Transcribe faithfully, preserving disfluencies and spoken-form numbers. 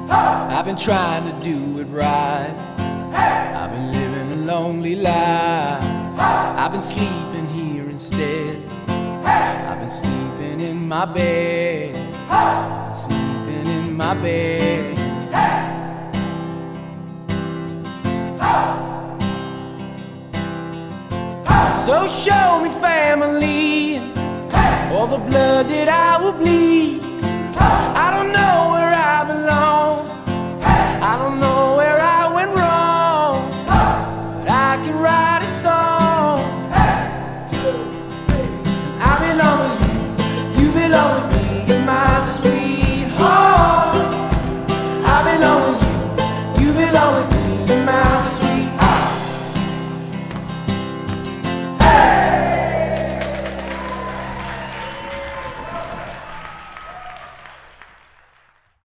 I've been trying to do it right. I've been living a lonely life. I've been sleeping here instead. I've been sleeping in my bed. I've been sleeping in my bed. So show me family, all the blood that I will bleed.